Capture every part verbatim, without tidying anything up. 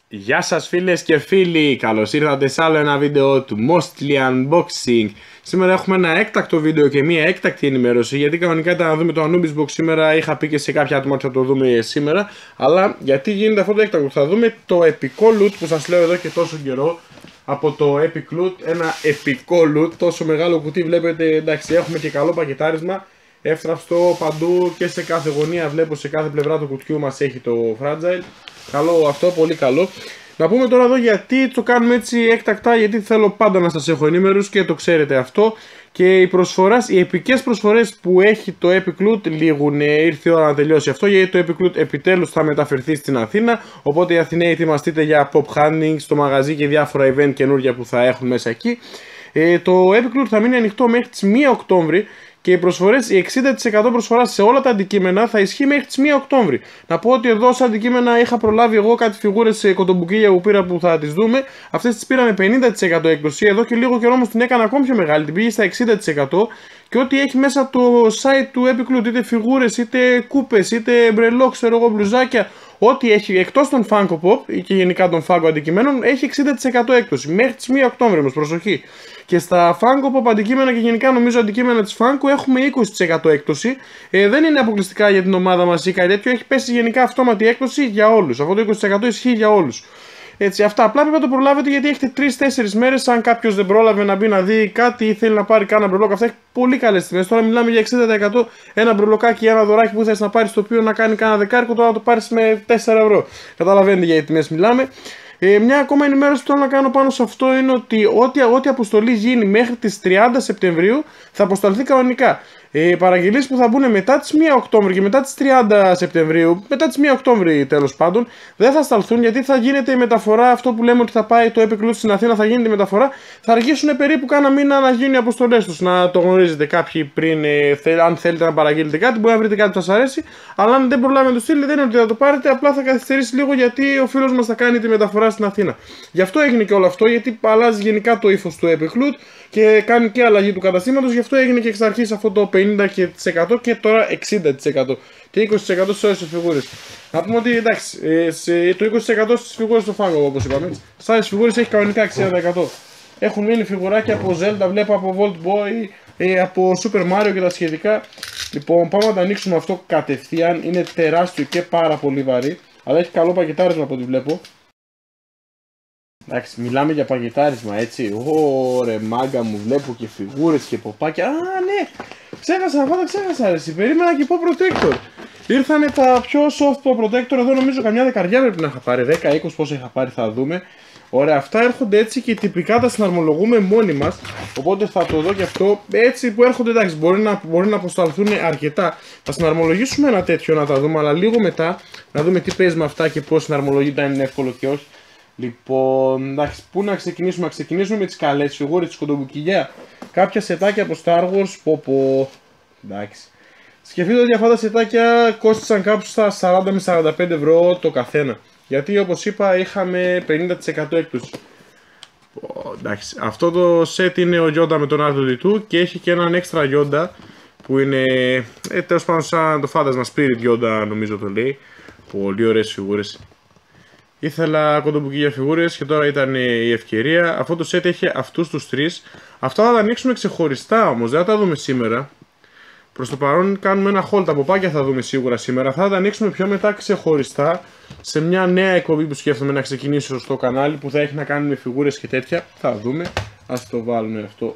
Γεια σας φίλες και φίλοι, καλώς ήρθατε σε άλλο ένα βίντεο του Mostly Unboxing. Σήμερα έχουμε ένα έκτακτο βίντεο και μια έκτακτη ενημέρωση, γιατί κανονικά ήταν να δούμε το Anubis Box σήμερα, είχα πει και σε κάποια άτομα ότι θα το δούμε σήμερα. Αλλά γιατί γίνεται αυτό το έκτακτο, θα δούμε το επικό loot που σας λέω εδώ και τόσο καιρό. Από το Epic Loot, ένα επικό loot, τόσο μεγάλο κουτί βλέπετε, εντάξει, έχουμε και καλό πακετάρισμα. Εύθραυστο παντού και σε κάθε γωνία, βλέπω σε κάθε πλευρά του κουτιού μας έχει το Fragile. Καλό αυτό, πολύ καλό. Να πούμε τώρα εδώ γιατί το κάνουμε έτσι έκτακτα, γιατί θέλω πάντα να σας έχω ενήμερους και το ξέρετε αυτό. Και οι, προσφοράς, οι επικές προσφορές που έχει το Epic Loot λήγουν, ήρθε η ώρα να τελειώσει αυτό, γιατί το Epic Loot επιτέλους θα μεταφερθεί στην Αθήνα. Οπότε οι Αθηναίοι ετοιμαστείτε για pop hunting στο μαγαζί και διάφορα event καινούργια που θα έχουν μέσα εκεί. Ε, το Epic Loot θα μείνει ανοιχτό μέχρι τις μία Οκτώβρη. Και οι προσφορές, η εξήντα τοις εκατό προσφορά σε όλα τα αντικείμενα θα ισχύει μέχρι τις μία Οκτώβρη. Να πω ότι εδώ σε αντικείμενα είχα προλάβει εγώ κάτι φιγούρες κοντομπουκίλια που πήρα που θα τις δούμε. Αυτές τις πήραμε πενήντα τοις εκατό έκπτωση. Εδώ και λίγο καιρό όμως την έκανα ακόμη πιο μεγάλη, την πήγε στα εξήντα τοις εκατό. Και ό,τι έχει μέσα το site του Epic Loot, είτε φιγούρες, είτε κούπες, είτε μπρελό, ξέρω εγώ, μπλουζάκια, ό,τι έχει εκτός των Funko Pop και γενικά των Funko αντικειμένων, έχει εξήντα τοις εκατό έκπτωση. Μέχρι τις μία Οκτώβρη όμως, προσοχή. Και στα Funko Pop αντικείμενα και γενικά νομίζω αντικείμενα της Funko έχουμε είκοσι τοις εκατό έκπτωση. Ε, δεν είναι αποκλειστικά για την ομάδα μας ή κάτι τέτοιο, έχει πέσει γενικά αυτόματη έκπτωση για όλους. Αυτό το είκοσι τοις εκατό ισχύει για όλους. Έτσι, αυτά απλά πρέπει να το προλάβετε γιατί έχετε τρεις τέσσερις μέρες. Αν κάποιος δεν πρόλαβε να μπει να δει κάτι ή θέλει να πάρει κάνα μπρελόκ, αυτά έχει πολύ καλές τιμές. Τώρα μιλάμε για εξήντα τοις εκατό ένα μπρελοκάκι ή ένα δωράκι που θες να πάρεις το οποίο να κάνει κάνα δεκάρικο, τώρα να το πάρεις με τέσσερα ευρώ. Καταλαβαίνετε για τι τιμές μιλάμε. Ε, μια ακόμα ενημέρωση που θέλω να κάνω πάνω σε αυτό είναι ότι ό,τι, ό,τι αποστολή γίνει μέχρι τις τριάντα Σεπτεμβρίου θα αποσταλθεί κανονικά. Ε, παραγγελίες που θα μπουν μετά τις μία Οκτώβρη και μετά τις τριάντα Σεπτεμβρίου, μετά τις μία Οκτώβρη τέλος πάντων, δεν θα σταλθούν γιατί θα γίνεται η μεταφορά. Αυτό που λέμε ότι θα πάει το Epic Loot στην Αθήνα, θα γίνεται η μεταφορά. Θα αργήσουν περίπου κάνα μήνα να γίνουν οι αποστολές τους. Να το γνωρίζετε κάποιοι πριν, ε, θε, αν θέλετε να παραγγείλετε κάτι, μπορεί να βρείτε κάτι που σας αρέσει. Αλλά αν δεν προλάβετε να το στείλετε, δεν είναι ότι θα το πάρετε, απλά θα καθυστερήσει λίγο γιατί ο φίλος μας θα κάνει τη μεταφορά στην Αθήνα. Γι' αυτό έγινε και όλο αυτό, γιατί αλλάζει γενικά το ύφος του Epic Loot και κάνει και αλλαγή του καταστήματος. Γι' αυτό έγινε και εξ αρχής αυτό το πενήντα τοις εκατό και τώρα εξήντα τοις εκατό και είκοσι τοις εκατό σε όλες τις φιγούρες. Να πούμε ότι εντάξει, σε, το είκοσι τοις εκατό στις φιγούρες στο Funko όπως είπαμε. Στις άλλες φιγούρες έχει κανονικά εξήντα τοις εκατό. Έχουν μείνει φιγουράκια από Zelda, βλέπω από Volt Boy, από Super Mario και τα σχετικά. Λοιπόν, πάμε να το ανοίξουμε αυτό κατευθείαν. Είναι τεράστιο και πάρα πολύ βαρύ, αλλά έχει καλό πακετάρισμα από ό,τι βλέπω. Εντάξει, μιλάμε για πακετάρισμα, έτσι. Ωρε μάγκα μου, βλέπω και φιγούρες και ποπάκια. Α, ναι! Ξέχασα, αυτά τα ξέχασα, αρέσει. Περίμενα και Pop Protector. Ήρθανε τα πιο soft Pop Protector, εδώ νομίζω καμιά δεκαριά πρέπει να είχα πάρει. δέκα είκοσι πόσο είχα πάρει, θα δούμε. Ωραία, αυτά έρχονται έτσι και τυπικά τα συναρμολογούμε μόνοι μας. Οπότε θα το δω και αυτό. Έτσι που έρχονται, εντάξει, μπορεί να, μπορεί να αποσταλθούν αρκετά. Θα συναρμολογήσουμε ένα τέτοιο να τα δούμε, αλλά λίγο μετά να δούμε τι παίζει με αυτά και πώς συναρμολογείται, αν είναι εύκολο και όχι. Λοιπόν, εντάξει, πού να ξεκινήσουμε, να ξεκινήσουμε με τις καλές φιγούρες της κοντομπουκιλιά. Κάποια σετάκια από Star Wars, πω πω, εντάξει. Σκεφτείτε ότι αυτά τα σετάκια κόστησαν κάπου στα σαράντα με σαράντα πέντε ευρώ το καθένα. Γιατί όπως είπα είχαμε πενήντα τοις εκατό έκπτωση. Εντάξει, αυτό το set είναι ο Yoda με τον αρ του ντι τού και έχει και έναν extra Yoda που είναι, ε, τέλος πάντων σαν το φάντασμα Spirit Yoda νομίζω το λέει. Πολύ ωραίες φιγούρες. Ήθελα κοντομπουκίλια φιγούρες και τώρα ήταν η ευκαιρία. Αυτό το set έχει αυτούς τους τρεις. Αυτά θα τα ανοίξουμε ξεχωριστά όμως, δεν θα τα δούμε σήμερα. Προς το παρόν κάνουμε ένα haul, τα ποπάκια θα δούμε σίγουρα σήμερα. Αυτά θα τα ανοίξουμε πιο μετά ξεχωριστά σε μια νέα εκπομπή που σκέφτομαι να ξεκινήσω στο κανάλι που θα έχει να κάνει με φιγούρες και τέτοια. Θα δούμε. Ας το βάλουμε αυτό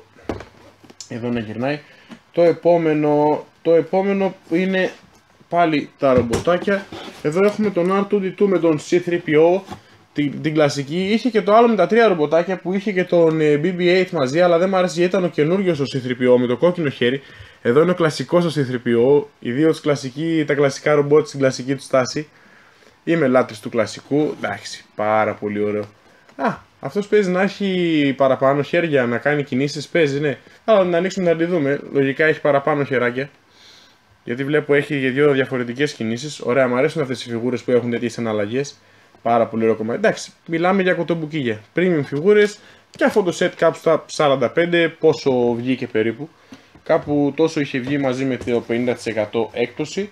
εδώ να γυρνάει. Το επόμενο, το επόμενο είναι πάλι τα ρομποτάκια. Εδώ έχουμε τον αρ του ντι τού με τον σι θρι πι ο, την, την κλασική. Είχε και το άλλο με τα τρία ρομποτάκια που είχε και τον μπι μπι έιτ μαζί, αλλά δεν μου άρεσε γιατί ήταν ο καινούριος ο σι θρι πι ο με το κόκκινο χέρι. Εδώ είναι ο κλασικός ο σι θρι πι ο, ιδίως κλασική, τα κλασικά ρομπότ στην κλασική του στάση. Είμαι λάτρης του κλασικού, εντάξει, πάρα πολύ ωραίο. Α, αυτός παίζει να έχει παραπάνω χέρια, να κάνει κινήσεις, παίζει, ναι. Αλλά να ανοίξουμε να τη δούμε, λογικά έχει παραπάνω χεράκια. Γιατί βλέπω έχει και δύο διαφορετικές κινήσεις. Ωραία, μου αρέσουν αυτές οι φιγούρες που έχουν τέτοιες αναλλαγές. Πάρα πολύ ωραίο κομμάτι. Εντάξει, μιλάμε για κοτομπουκίλια. Premium φιγούρες και αυτό το set κάπου στα σαράντα πέντε, πόσο βγήκε περίπου. Κάπου τόσο είχε βγει μαζί με το πενήντα τοις εκατό έκπτωση.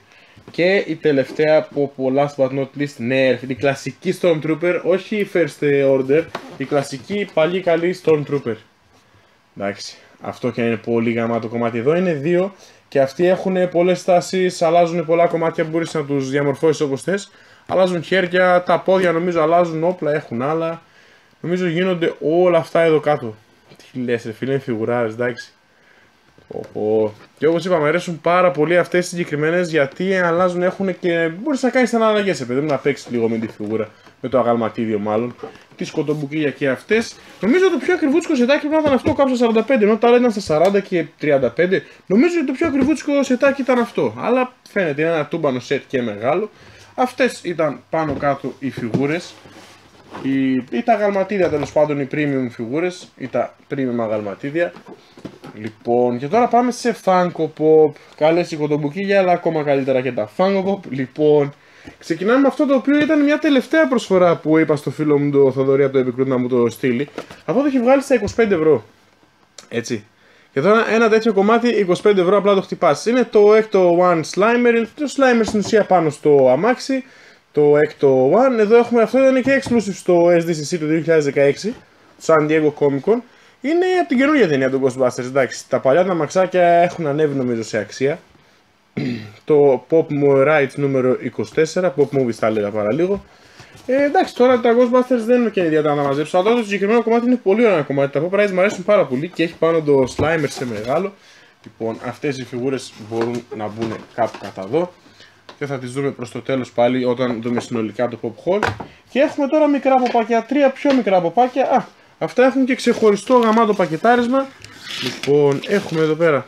Και η τελευταία από last but not least, Nerf, η κλασική Stormtrooper, όχι η First Order, η κλασική παλιή καλή Stormtrooper. Εντάξει, αυτό και είναι πολύ γαμάτο κομμάτι. Εδώ είναι δύο και αυτοί έχουν πολλές στάσεις, αλλάζουν πολλά κομμάτια που μπορείς να τους διαμορφώσεις όπως θες. Αλλάζουν χέρια, τα πόδια νομίζω αλλάζουν, όπλα έχουν άλλα. Νομίζω γίνονται όλα αυτά εδώ κάτω. Τι λες ρε φίλε, είναι φιγουράρες, εντάξει. Οπό. Και όπως είπα, μου αρέσουν πάρα πολύ αυτές οι συγκεκριμένες γιατί αλλάζουν, έχουν και μπορείς να κάνεις αναλλαγές, παιδί μου, να παίξεις λίγο με τη φιγούρα, με το αγαλματίδιο μάλλον. Τι σκοτομπουκίλια και αυτές. Νομίζω το πιο ακριβούτσικο σετάκι πρέπει να ήταν αυτό, κάπου στα σαράντα πέντε, ενώ τα άλλα ήταν στα σαράντα και τριάντα πέντε. Νομίζω ότι το πιο ακριβούτσικο σετάκι ήταν αυτό. Αλλά φαίνεται είναι ένα τούμπανο σετ και μεγάλο. Αυτές ήταν πάνω κάτω οι φιγούρες. Ή, ή τα αγαλματίδια τέλος πάντων, οι premium φιγούρες ή τα premium αγαλματίδια. Λοιπόν, και τώρα πάμε σε Funko Pop. Καλές οι κοντομπουκίλια, αλλά ακόμα καλύτερα και τα Funko Pop. Λοιπόν, ξεκινάμε με αυτό το οποίο ήταν μια τελευταία προσφορά που είπα στο φίλο μου το Θοδωρή από το Epic Root να μου το στείλει. Αυτό το έχει βγάλει στα είκοσι πέντε ευρώ. Έτσι. Και τώρα ένα τέτοιο κομμάτι είκοσι πέντε ευρώ απλά το χτυπάς. Είναι το Ecto One Slimer. Το Slimer στην ουσία πάνω στο αμάξι. Το Ecto One. Εδώ έχουμε, αυτό ήταν και exclusive στο ες ντι σι σι του δύο χιλιάδες δεκαέξι. Το San Diego Comic Con. Είναι από την καινούργια ταινία των Ghostbusters. Εντάξει, τα παλιά τα μαξάκια έχουν ανέβει νομίζω σε αξία. Το Pop Rights νούμερο είκοσι τέσσερα. Pop Movies τα έλεγα παραλίγο. Ε, εντάξει, τώρα τα Ghostbusters δεν είναι και ιδιαίτερα να μαζέψω. Αλλά το συγκεκριμένο κομμάτι είναι πολύ ωραίο κομμάτι. Τα Pop Rights μου αρέσουν πάρα πολύ και έχει πάνω το Slimer σε μεγάλο. Λοιπόν, αυτές οι φιγούρες μπορούν να μπουν κάπου κατά εδώ. Και θα τις δούμε προς το τέλος πάλι όταν δούμε συνολικά το Pop Haul. Και έχουμε τώρα μικρά ποπάκια, τρία πιο μικρά ποπάκια. Α, αυτά έχουν και ξεχωριστό γαμάτο πακετάρισμα. Λοιπόν, έχουμε εδώ πέρα.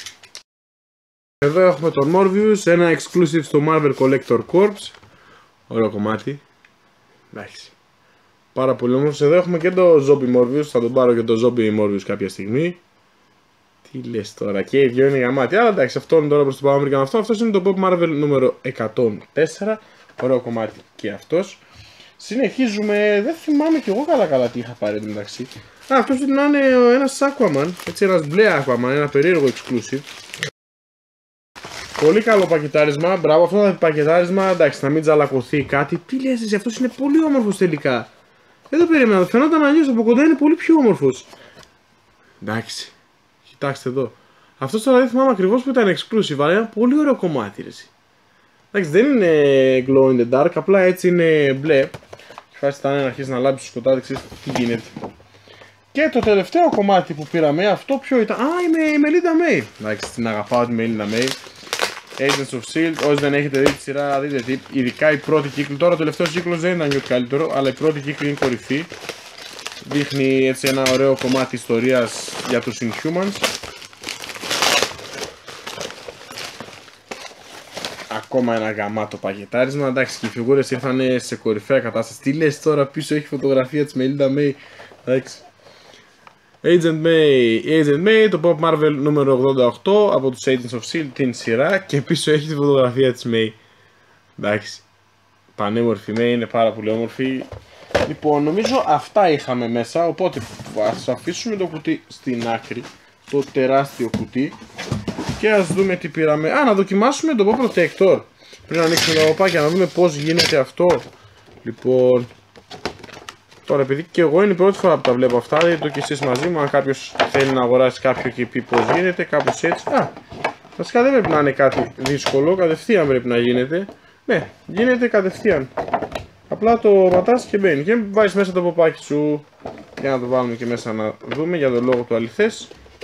Εδώ έχουμε τον Morbius, ένα exclusive στο Marvel Collector Corps. Ωραίο κομμάτι. Εντάξει. Πάρα πολύ όμορφος. Εδώ έχουμε και το Zombie Morbius. Θα τον πάρω και το Zombie Morbius κάποια στιγμή. Τι λες τώρα, και οι δυο είναι γαμάτι. Αλλά εντάξει, αυτό είναι τώρα προς το πάμε αυτό. Αυτός είναι το Pop Marvel νούμερο εκατόν τέσσερα. Ωραίο κομμάτι και αυτός. Συνεχίζουμε, δεν θυμάμαι κι εγώ καλά καλά τι είχα πάρει μεταξύ. Α, αυτός πρέπει να είναι ένας Aquaman, έτσι ένας μπλε Aquaman, ένα περίεργο exclusive. Πολύ καλό πακετάρισμα, μπράβο, αυτό θα πακετάρισμα, εντάξει, να μην τζαλακωθεί κάτι. Τι λες εσύ, αυτός είναι πολύ όμορφος τελικά. Δεν το περίμενα, φαινόταν αλλιώς, από κοντά είναι πολύ πιο όμορφος. Εντάξει, κοιτάξτε εδώ. Αυτός τώρα δεν θυμάμαι ακριβώς που ήταν exclusive, αλλά είναι ένα πολύ ωραίο κομμάτι, ρε. Εντάξει, δεν είναι glow in the dark, απλά έτσι είναι μπλε. Και φάση ήταν να αρχίσει να λάμπει στο σκοτάδι, ξέρεις τι γίνεται. Και το τελευταίο κομμάτι που πήραμε, αυτό ποιο ήταν? Α, είμαι η Μελίντα Μέι. Εντάξει, την αγαπάω τη Μελίντα Μέι. Agents of Shield, όσοι δεν έχετε δει τη σειρά, δείτε τι. Ειδικά η πρώτη κύκλη. Τώρα ο τελευταίος κύκλος δεν ήταν και ό,τι καλύτερο, αλλά η πρώτη κύκλη είναι κορυφή. Δείχνει έτσι ένα ωραίο κομμάτι ιστορίας για τους Inhumans. Ακόμα ένα γαμάτο πακετάρισμα. Εντάξει, και οι φιγούρες ήρθαν σε κορυφαία κατάσταση. Τι λες τώρα, πίσω έχει φωτογραφία της Μελίντα Μέι. Εντάξει. Agent May, Agent May, το Pop Marvel νούμερο ογδόντα οκτώ από τους Agents of Shield, την σειρά, και πίσω έχει τη φωτογραφία της May. Εντάξει. Πανέμορφη May, είναι πάρα πολύ όμορφη. Λοιπόν, νομίζω αυτά είχαμε μέσα, οπότε ας αφήσουμε το κουτί στην άκρη, το τεράστιο κουτί, και ας δούμε τι πήραμε. Α, να δοκιμάσουμε το Pop Protector πριν ανοίξουμε τα παπάκια, να δούμε πώς γίνεται αυτό. Λοιπόν, τώρα επειδή και εγώ είναι η πρώτη φορά που τα βλέπω αυτά, δείτε το και εσείς μαζί μου, αν κάποιος θέλει να αγοράσει κάποιο και πει πώς γίνεται, κάπως έτσι. Α, βασικά δεν πρέπει να είναι κάτι δύσκολο, κατευθείαν πρέπει να γίνεται. Ναι, γίνεται κατευθείαν. Απλά το ματάς και μπαίνει και βάζεις μέσα το ποπάκι σου. Για να το βάλουμε και μέσα να δούμε για τον λόγο του αληθές.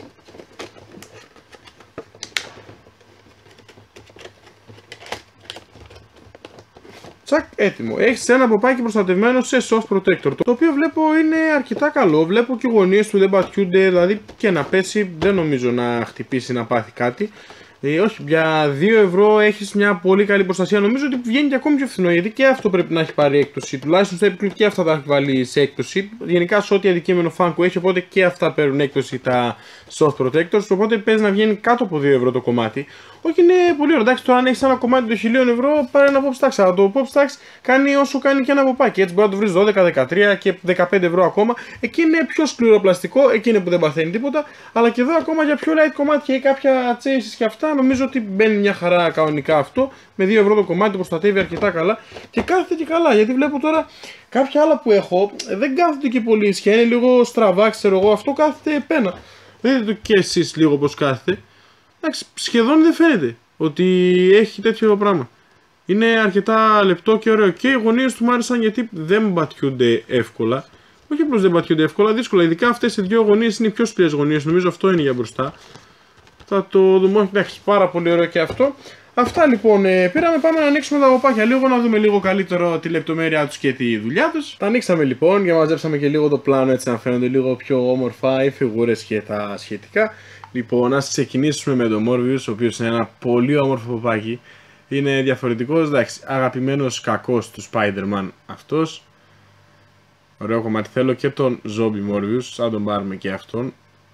Τσακ, έτοιμο. Έχεις ένα ποπάκι προστατευμένο σε soft protector, το οποίο βλέπω είναι αρκετά καλό. Βλέπω και οι γωνίες του δεν πατιούνται, δηλαδή και να πέσει δεν νομίζω να χτυπήσει, να πάθει κάτι. Ε, όχι, για δύο ευρώ έχεις μια πολύ καλή προστασία. Νομίζω ότι βγαίνει και ακόμη πιο φθηνό, γιατί και αυτό πρέπει να έχει πάρει έκπτωση. Τουλάχιστον στο Epic Root και αυτά τα έχει βάλει σε έκπτωση. Γενικά σε ό,τι αντικείμενο Funko έχει, οπότε και αυτά παίρνουν έκπτωση τα soft protectors. Οπότε παίζει να βγαίνει κάτω από δύο ευρώ το κομμάτι. Όχι, είναι πολύ ωραίο. Εντάξει, τώρα αν έχει ένα κομμάτι των χιλίων ευρώ, πάρε ένα Pop Stacks. Αλλά το Pop Stacks κάνει όσο κάνει και ένα ποπάκι. Έτσι μπορεί να το βρει δώδεκα, δεκατρία και δεκαπέντε ευρώ ακόμα. Εκεί είναι πιο σκληρό πλαστικό, εκεί είναι που δεν παθαίνει τίποτα. Αλλά και εδώ ακόμα για πιο light κομμάτια ή κάποια chases και αυτά, νομίζω ότι μπαίνει μια χαρά κανονικά αυτό. Με δύο ευρώ το κομμάτι, το προστατεύει αρκετά καλά και κάθεται και καλά. Γιατί βλέπω τώρα κάποια άλλα που έχω δεν κάθεται και πολύ ισχυρά. Είναι λίγο στραβά, ξέρω εγώ. Αυτό κάθεται πένα. Δείτε το και εσείς λίγο πως κάθεται. Εντάξει, σχεδόν δεν φαίνεται ότι έχει τέτοιο πράγμα. Είναι αρκετά λεπτό και ωραίο. Και οι γωνίες του μου άρεσαν γιατί δεν μπατιούνται εύκολα. Όχι απλώς δεν μπατιούνται εύκολα, δύσκολα. Ειδικά αυτές οι δύο γωνίες είναι οι πιο σκληρές γωνίες. Νομίζω αυτό είναι για μπροστά. Θα το δούμε. Όχι, εντάξει, πάρα πολύ ωραίο και αυτό. Αυτά λοιπόν ε, πήραμε. Πάμε να ανοίξουμε τα ποπάκια λίγο, να δούμε λίγο καλύτερο τη λεπτομέρειά τους και τη δουλειά τους. Τα ανοίξαμε λοιπόν και μαζέψαμε και λίγο το πλάνο έτσι να φαίνονται λίγο πιο όμορφα οι φιγούρες και τα σχετικά. Λοιπόν, ας ξεκινήσουμε με το Morbius, ο οποίος είναι ένα πολύ όμορφο ποπάκι. Είναι διαφορετικός, εντάξει, αγαπημένος κακός του Spider-Man αυτός. Ωραίο κομμάτι, θέλω και τον Zombie Morbius, θα τον πάρουμε και αυτόν.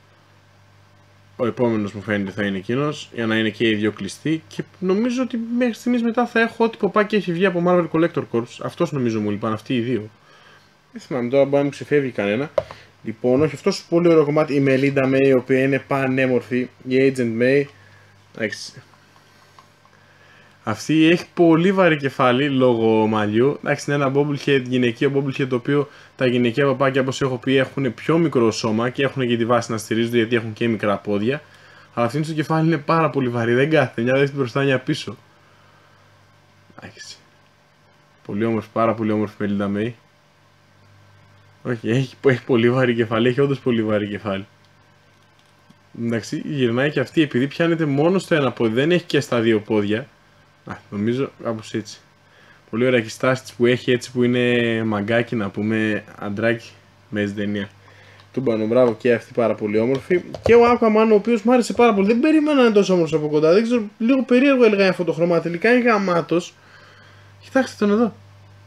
Ο επόμενος μου φαίνεται θα είναι εκείνος, για να είναι και οι δύο κλειστοί. Και νομίζω ότι μέχρι στιγμής μετά θα έχω ό,τι ποπάκι έχει βγει από Marvel Collector Corps. Αυτός νομίζω μου λείπαν, αυτοί οι δύο. Δεν θυμάμαι τώρα, μπορεί να μου ξεφεύγει κανένα. Λοιπόν, όχι, αυτός πολύ ωραίο κομμάτι, η Melinda May, η οποία είναι πανέμορφη, η Agent May. Εντάξει. Αυτή έχει πολύ βαρύ κεφάλι λόγω μαλλιού. Εντάξει, είναι ένα bobblehead, γυναικείο bobblehead, το οποίο τα γυναικεία παπάκια, όπως έχω πει, έχουν πιο μικρό σώμα και έχουν και τη βάση να στηρίζονται γιατί έχουν και μικρά πόδια. Αλλά αυτή στο κεφάλι είναι πάρα πολύ βαρύ, δεν κάθεται, μια δεύτερη μπροστά, μια πίσω. Εντάξει. Πολύ όμορφη, πάρα πολύ όμορφη Melinda May. Όχι, έχει, έχει πολύ βαρύ κεφάλι, έχει όντως πολύ βαρύ κεφάλι. Εντάξει, γυρνάει και αυτή επειδή πιάνεται μόνο στο ένα πόδι, δεν έχει και στα δύο πόδια. Α, νομίζω κάπως έτσι. Πολύ ωραία και η στάση της που έχει έτσι που είναι μαγκάκι να πούμε, αντράκι μέσα ταινία. Τούμπανο, μπράβο και αυτή πάρα πολύ όμορφη. Και ο Aquaman ο οποίος μου άρεσε πάρα πολύ. Δεν περίμενα να είναι τόσο όμορφος από κοντά. Δεν ξέρω, λίγο περίεργο έλεγα αυτό το χρώμα. Τελικά είναι γαμάτος. Κοιτάξτε τον εδώ.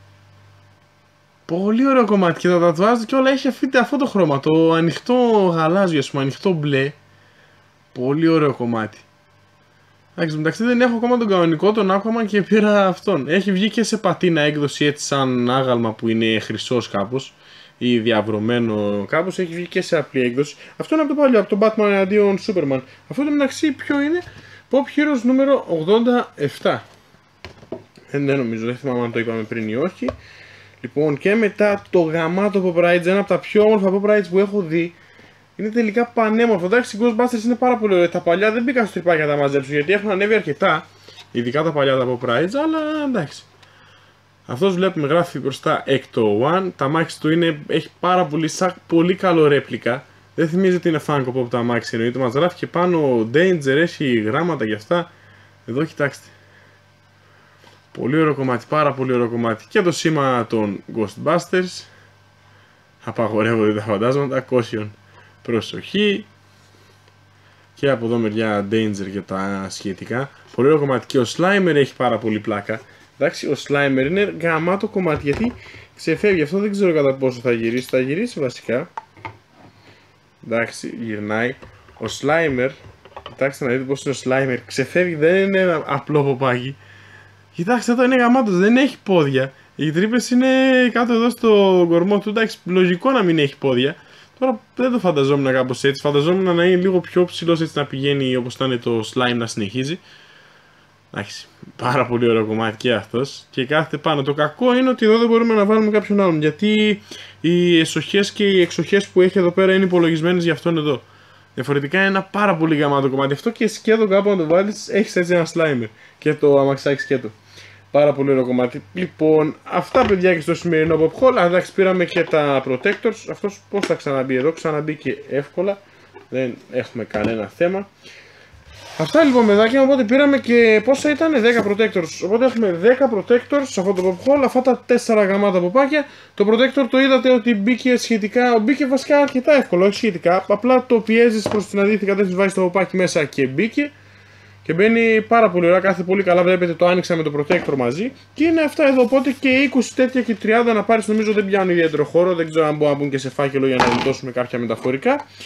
Πολύ ωραίο κομμάτι και τα τατουάζ και όλα έχει αυτό το χρώμα. Το ανοιχτό γαλάζιο, ας πούμε, ανοιχτό μπλε. Πολύ ωραίο κομμάτι. Εντάξει, μεταξύ δεν έχω ακόμα τον κανονικό, τον Aquaman και πήρα αυτόν. Έχει βγει και σε πατίνα έκδοση έτσι σαν άγαλμα που είναι χρυσός κάπως ή διαβρωμένο κάπως. Έχει βγει και σε απλή έκδοση. Αυτό είναι από το παλιό, από τον Batman εναντίον Superman. Αυτό το μεταξύ ποιο είναι? Pop Heroes νούμερο ογδόντα επτά. Ε, δεν νομίζω, δεν θυμάμαι αν το είπαμε πριν ή όχι. Λοιπόν, και μετά το γαμάτο Pop Rides, ένα από τα πιο όμορφα Pop Rides που έχω δει. Είναι τελικά πανέμορφο. Εντάξει, οι Ghostbusters είναι πάρα πολύ ωραία. Τα παλιά δεν μπήκα στο τρυπάκι να τα μαζέψω γιατί έχουν ανέβει αρκετά. Ειδικά τα παλιά τα Pop Rides, αλλά εντάξει. Αυτός βλέπουμε γράφει μπροστά Ecto One. Τα μάξι του είναι, έχει πάρα πολύ, σαν, πολύ καλό ρέπλικα. Δεν θυμίζει ότι είναι Funko Pop τα μάξι, εννοείται. Μας γράφει και πάνω Danger, έχει γράμματα για αυτά. Εδώ κοιτάξτε. Πολύ ωραίο κομμάτι, πάρα πολύ ωραίο κομμάτι. Και το σήμα των Ghostbusters. Απαγορεύονται τα φαντάσματα. Caution. Προσοχή. Και από εδώ μεριά Danger και τα σχετικά. Πολύ ωραίο κομμάτι. Και ο Slimer έχει πάρα πολύ πλάκα. Εντάξει, ο Slimer είναι γαμάτο κομμάτι γιατί ξεφεύγει. Αυτό δεν ξέρω κατά πόσο θα γυρίσει. Θα γυρίσει βασικά. Εντάξει, γυρνάει. Ο Slimer, κοιτάξτε να δείτε πως είναι ο Slimer. Ξεφεύγει, δεν είναι ένα απλό ποπάκι. Κοιτάξτε εδώ, είναι γαμάτος, δεν έχει πόδια. Οι τρύπες είναι κάτω εδώ στο κορμό του. Εντάξει, λογικό να μην έχει πόδια. Τώρα δεν το φανταζόμουν κάπως έτσι. Φανταζόμουν να είναι λίγο πιο ψηλός έτσι να πηγαίνει όπως ήταν το slime να συνεχίζει. Εντάξει, πάρα πολύ ωραίο κομμάτι και αυτός. Και κάθεται πάνω. Το κακό είναι ότι εδώ δεν μπορούμε να βάλουμε κάποιον άλλον. Γιατί οι εσοχές και οι εξοχές που έχει εδώ πέρα είναι υπολογισμένες για αυτόν εδώ. Διαφορετικά είναι ένα πάρα πολύ γαμάτο κομμάτι. Αυτό και σκέτο κάπου να το βάλεις, έχεις έτσι ένα slimer. Και το αμαξάκι σκέτο. Πάρα πολύ ωραίο κομμάτι. Λοιπόν, αυτά παιδιά και στο σημερινό pop haul. Εντάξει, πήραμε και τα protectors. Αυτός πώς θα ξαναμπεί εδώ? Ξαναμπήκε εύκολα. Δεν έχουμε κανένα θέμα. Αυτά λοιπόν παιδάκια, οπότε πήραμε και πόσα ήταν, δέκα protectors. Οπότε έχουμε δέκα protectors σε αυτό το pop haul, αυτά τα τέσσερα γαμάτα ποπάκια. Το protector το είδατε ότι μπήκε σχετικά, μπήκε βασικά αρκετά εύκολο, όχι σχετικά. Απλά το πιέζεις προς την αντίθετη κατεύθυνση, βάζεις το ποπάκι μέσα και μπήκε. Και μπαίνει πάρα πολύ ωραία, κάθεται πολύ καλά, βλέπετε το άνοιξα με το protector μαζί. Και είναι αυτά εδώ, οπότε και είκοσι τέτοια και τριάντα να πάρεις νομίζω δεν πιάνουν ιδιαίτερο χώρο. Δεν ξέρω αν μπορούν να μπουν και σε φάκελο για να γλιτώσουμε κάποια μεταφορικά.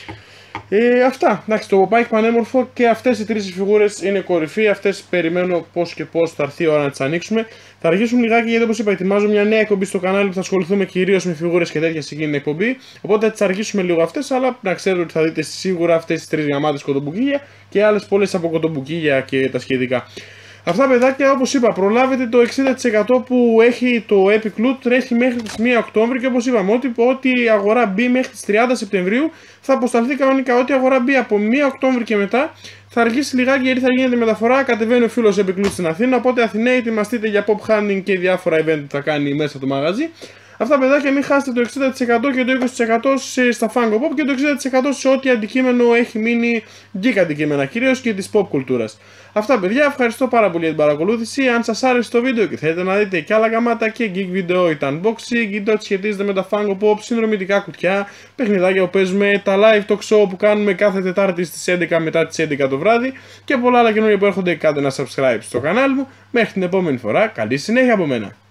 Ε, αυτά. Εντάξει, το ποπάκι πανέμορφο και αυτές οι τρεις φιγούρες είναι κορυφή. Αυτές περιμένω πώς και πώς θα έρθει η ώρα να τις ανοίξουμε. Θα αργήσουμε λιγάκι γιατί, όπως είπα, ετοιμάζω μια νέα εκπομπή στο κανάλι που θα ασχοληθούμε κυρίως με φιγούρες και τέτοια σε εκείνη την εκπομπή. Οπότε θα τις αργήσουμε λίγο αυτές, αλλά να ξέρετε ότι θα δείτε σίγουρα αυτές τις τρεις γαμάτες κοτομπουκίγια και άλλες πολλές από κοτομπουκίγια και τα σχετικά. Αυτά, παιδάκια, όπως είπα, προλάβετε το εξήντα τοις εκατό που έχει το Epic Loot, τρέχει μέχρι τις πρώτη Οκτώβρη και όπως είπαμε, ότι ό,τι αγορά μπει μέχρι τις τριάντα Σεπτεμβρίου θα αποσταλθεί κανονικά. Ό,τι αγορά μπει από πρώτη Οκτώβρη και μετά θα αργήσει λιγάκι γιατί θα γίνεται μεταφορά. Κατεβαίνει ο φίλος Epic Loot στην Αθήνα. Οπότε, Αθηναίοι, ετοιμαστείτε για pop hunting και διάφορα event που θα κάνει μέσα από το μαγαζί. Αυτά, παιδάκια, μην χάσετε το εξήντα τοις εκατό και το είκοσι τοις εκατό στα Funko Pop και το εξήντα τοις εκατό σε ό,τι αντικείμενο έχει μείνει, geek αντικείμενα κυρίως και της pop κουλτούρας. Αυτά, παιδιά, ευχαριστώ πάρα πολύ για την παρακολούθηση. Αν σας άρεσε το βίντεο και θέλετε να δείτε και άλλα γαμάτα και geek βίντεο, είτε unboxing, είτε ό,τι σχετίζεται με τα Funko Pop, συνδρομητικά κουτιά, παιχνιδάκια που παίζουμε, τα live talk show που κάνουμε κάθε Τετάρτη στις έντεκα μετά τις έντεκα το βράδυ και πολλά άλλα καινούργια που έρχονται, κάντε ένα subscribe στο κανάλι μου. Μέχρι την επόμενη φορά, καλή συνέχεια από μένα.